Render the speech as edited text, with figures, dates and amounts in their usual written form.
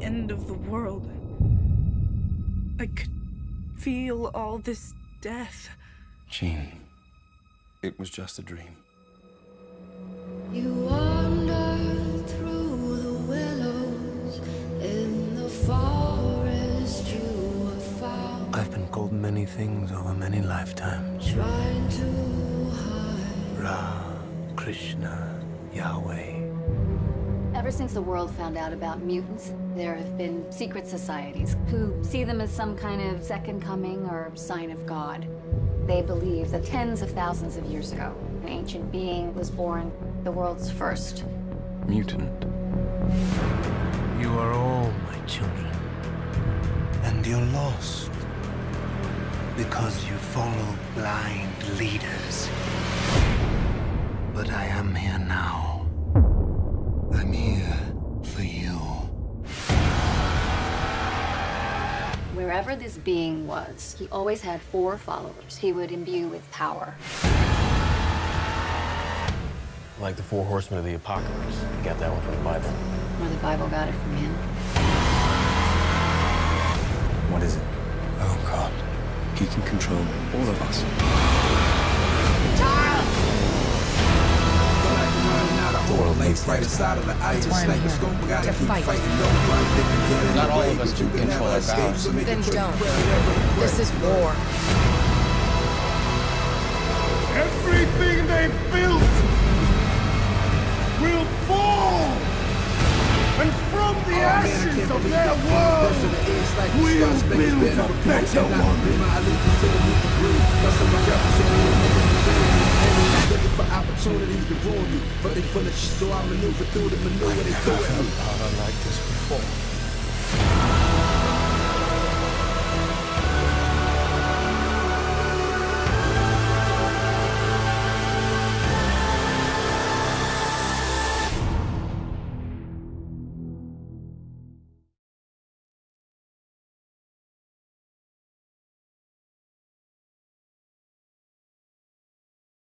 end of the world. I could feel all this death. Jean, it was just a dream. You wander through the willows in the forest you have found. I've been called many things over many lifetimes. Trying to hide. Ra, Krishna, Yahweh. Ever since the world found out about mutants, there have been secret societies who see them as some kind of second coming or sign of God. They believe that tens of thousands of years ago, an ancient being was born, the world's first Mutant. You are all my children. And you're lost. Because you follow blind leaders. But I am here now. I'm here for you. Wherever this being was, he always had 4 followers he would imbue with power. Like the 4 horsemen of the apocalypse. You got that one from the Bible. Or the Bible got it from him. What is it? Oh, God. He can control all of us. The world needs to fight. Not all of us can control our powers. Then don't. This is war. Everything they built will fall! And from the ashes of their world, we'll build a better one! Looking for opportunities to ruin you, but they full of shit, so I maneuver through the maneuver they throw at me. Like this before.